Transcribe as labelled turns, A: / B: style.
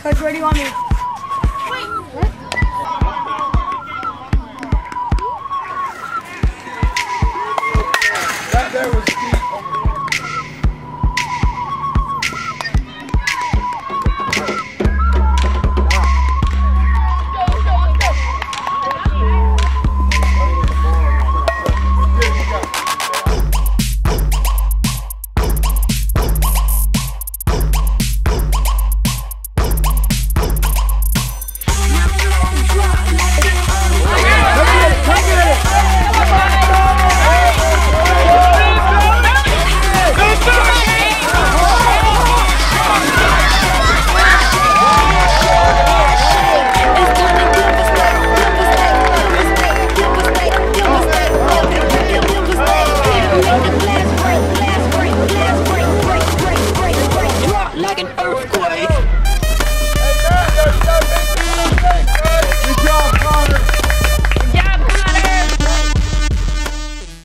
A: Coach, where do you want me?
B: That there was deep.
C: Like an earthquake.